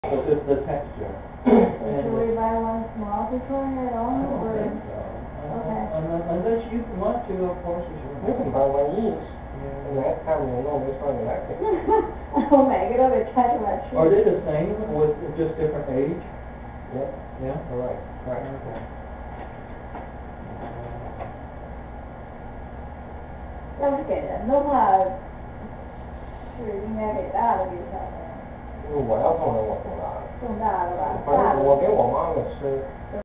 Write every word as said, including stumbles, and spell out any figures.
It's just the texture. So should we buy one small to try it on, I don't or? think so. Okay. Unless, unless you want to, of course, it's your. You can buy one each, Yeah. and next time you know which one you like. I'll make it up and try to my tree. Are they the same, with just different age? Yep, Yeah? correct, correct. Okay. Uh, 要是给人的话，是应该给大的比小的。 我要送人我送大的， 送大的吧， 反大的。 正我给我妈妈吃。